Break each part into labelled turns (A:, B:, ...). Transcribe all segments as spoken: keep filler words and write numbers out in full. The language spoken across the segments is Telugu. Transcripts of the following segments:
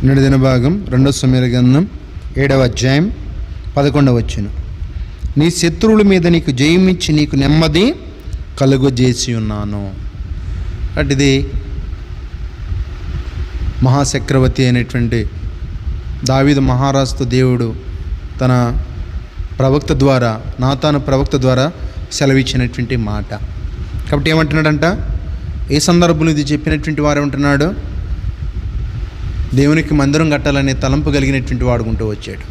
A: నేటి దిన భాగం రెండో సమూయేలు గ్రంథం ఏడవ అధ్యాయం పదకొండవ వచనం. నీ శత్రువుల మీద నీకు జయమిచ్చి నీకు నెమ్మది కలుగజేసి ఉన్నాను. అటుది మహాచక్రవర్తి అయినటువంటి దావీదు మహారాజుతో దేవుడు తన ప్రవక్త ద్వారా నాతాను ప్రవక్త ద్వారా సెలవిచ్చినటువంటి మాట. కాబట్టి ఏమంటున్నాడంట, ఏ సందర్భంలో ఇది చెప్పినటువంటి వారు ఏమంటున్నాడు, దేవునికి మందిరం కట్టాలనే తలంపు కలిగినటువంటి వాడుకుంటూ వచ్చాడు.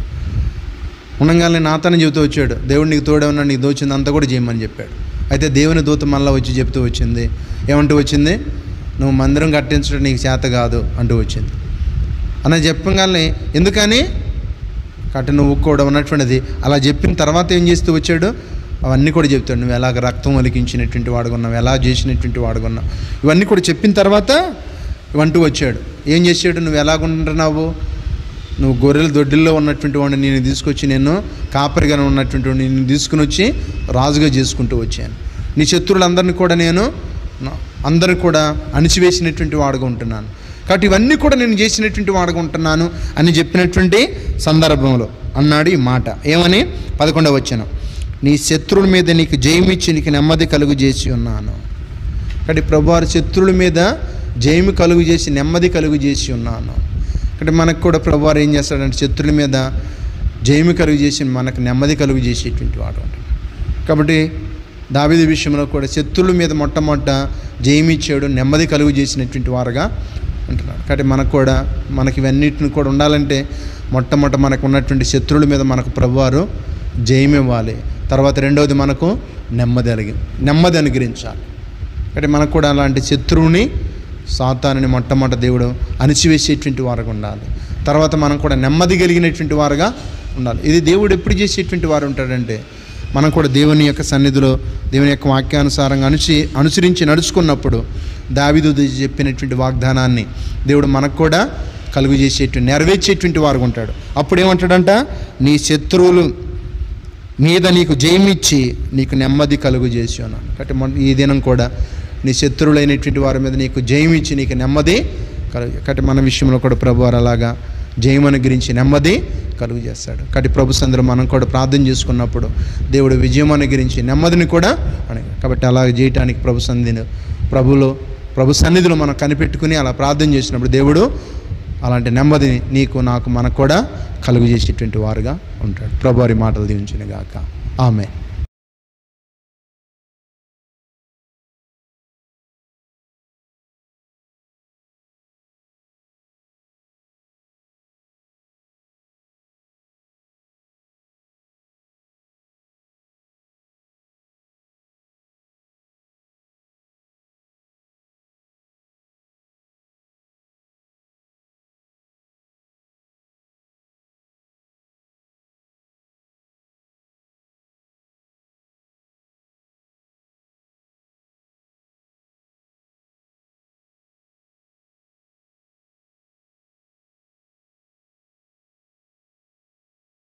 A: ఉండగానే నాతాను చెబుతూ వచ్చాడు, దేవుడు నీకు తోడేమన్నా నీకు దోచింది అంతా కూడా చేయమని చెప్పాడు. అయితే దేవుని దూత మళ్ళీ వచ్చి చెప్తూ వచ్చింది, ఏమంటూ వచ్చింది, నువ్వు మందిరం కట్టించడం నీకు చేత కాదు అంటూ వచ్చింది. అలా చెప్పగానే ఎందుకని కట్ట నువ్వు కూడా ఉన్నటువంటిది అలా చెప్పిన తర్వాత ఏం చేస్తూ వచ్చాడు, అవన్నీ కూడా చెప్తాడు. నువ్వు ఎలాగ రక్తం ఒలికించినటువంటి వాడుకున్నావు, ఎలా చేసినటువంటి వాడుకున్నావు, ఇవన్నీ కూడా చెప్పిన తర్వాత ఇవంటూ వచ్చాడు. ఏం చేసాడు, నువ్వు ఎలాగుంటున్నావు, నువ్వు గొర్రెల దొడ్డిల్లో ఉన్నటువంటి వాడిని నేను తీసుకొచ్చి నేను కాపరిగా ఉన్నటువంటి వాడిని నేను తీసుకుని వచ్చి రాజుగా చేసుకుంటూ వచ్చాను. నీ శత్రువులందరినీ కూడా నేను అందరిని కూడా అణిచివేసినటువంటి వాడుగా ఉంటున్నాను. కాబట్టి ఇవన్నీ కూడా నేను చేసినటువంటి వాడుగా ఉంటున్నాను అని చెప్పినటువంటి సందర్భంలో అన్నాడు ఈ మాట. ఏమని? పదకొండవ వచనం, నీ శత్రువుల మీద నీకు జయమిచ్చి నీకు నెమ్మది కలుగు చేసి ఉన్నాను. కాబట్టి ప్రభువారి శత్రువుల మీద జయము కలుగు చేసి నెమ్మది కలుగు చేసి ఉన్నాను. అంటే మనకు కూడా ప్రభువారు ఏం చేస్తాడంటే శత్రువుల మీద జయము కలుగు చేసి మనకు నెమ్మది కలుగు చేసేటువంటి వాడు అంటాడు. కాబట్టి దావీదు విషయంలో కూడా శత్రువుల మీద మొట్టమొదట జయమిచ్చాడు, నెమ్మది కలుగు చేసినటువంటి వారుగా అంటున్నాడు. కాబట్టి మనకు కూడా మనకి ఇవన్నిటిని కూడా ఉండాలంటే మొట్టమొదట మనకు ఉన్నటువంటి శత్రువుల మీద మనకు ప్రభువారు జయం ఇవ్వాలి. తర్వాత రెండవది మనకు నెమ్మది అలిగి నెమ్మది అనుగ్రహించాలి. కాబట్టి మనకు కూడా అలాంటి శత్రువుని సాతానుని మొట్టమొదటి దేవుడు అణిచివేసేటువంటి వారుగా ఉండాలి. తర్వాత మనం కూడా నెమ్మది కలిగినటువంటి వారుగా ఉండాలి. ఇది దేవుడు ఎప్పుడు చేసేటువంటి వారు ఉంటాడంటే మనం కూడా దేవుని యొక్క సన్నిధిలో దేవుని యొక్క వాక్యానుసారంగా అనుసి అనుసరించి నడుచుకున్నప్పుడు దావీదు చెప్పినటువంటి వాగ్దానాన్ని దేవుడు మనకు కూడా కలుగు చేసేటువంటి నెరవేర్చేటువంటి వారుగా ఉంటాడు. అప్పుడు ఏమంటాడంట, నీ శత్రువులు మీద నీకు జయమిచ్చి నీకు నెమ్మది కలుగు చేసి ఉన్నాను. కాబట్టి ఈ దినం కూడా నీ శత్రువులైనటువంటి వారి మీద నీకు జయమిచ్చి నీకు నెమ్మది కలుగు. కాబట్టి మన విషయంలో కూడా ప్రభువారు అలాగా జయం అనుగ్రహించి నెమ్మది కలుగు చేస్తాడు. కాబట్టి ప్రభు సందర్భం మనం కూడా ప్రార్థన చేసుకున్నప్పుడు దేవుడు విజయం అనుగ్రహించి నెమ్మదిని కూడా అడిగాడు. కాబట్టి అలాగ చేయటానికి ప్రభు సన్నిధిని ప్రభులో ప్రభు సన్నిధిలో మనం కనిపెట్టుకుని అలా ప్రార్థన చేసినప్పుడు దేవుడు అలాంటి నెమ్మదిని నీకు నాకు మనకు కూడా కలుగు చేసేటువంటి వారుగా ఉంటాడు. ప్రభువారి మాటలు దీవించును గాక. ఆమేన్.